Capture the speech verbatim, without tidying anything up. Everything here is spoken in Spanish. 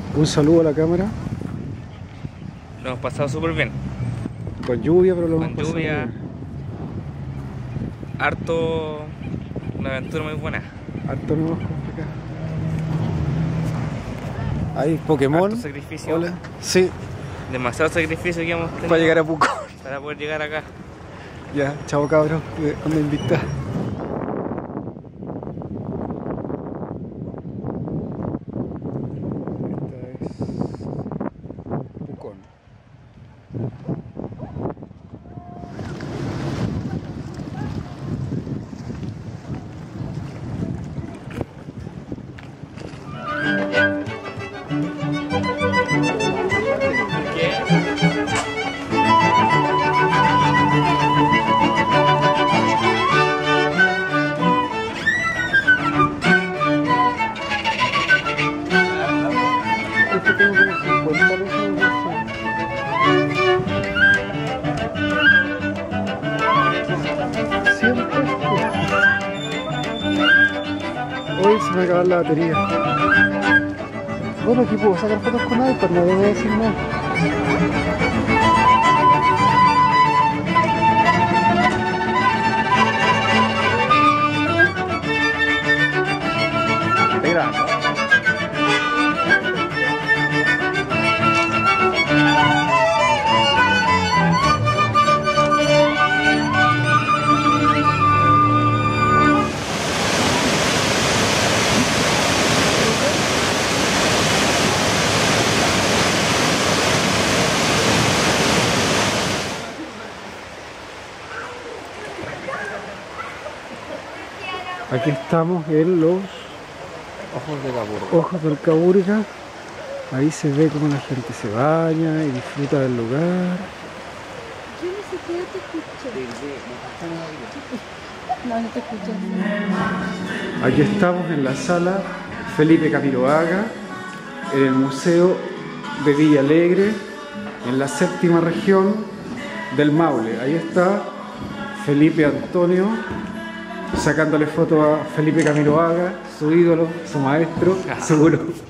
Un saludo a la cámara. Lo hemos pasado súper bien. Con lluvia, pero lo Con hemos pasado lluvia. bien. Harto. Una aventura muy buena. Harto no más complicado. Ahí, Pokémon. Harto sacrificio. Hola. Sí, Demasiado sacrificio que hemos tenido para llegar a Pucón. para poder llegar acá. Ya, chao cabros, cuando invitás. Esta es Pucón. Este tengo como cincuenta pesos de bolsa. Siempre. Hoy se me acaba la batería. Bueno, aquí puedo sacar fotos con iPad, no debo decir nada. Aquí estamos en los Ojos de Capurro. Ojos del Caburga. Ahí se ve como la gente se baña y disfruta del lugar. Yo ni siquiera te escuché. No, no te escuché. Aquí estamos en la sala Felipe Camiroaga, en el Museo de Villa Alegre, en la séptima región del Maule. Ahí está Felipe Antonio sacándole foto a Felipe Camiroaga, su ídolo, su maestro, seguro.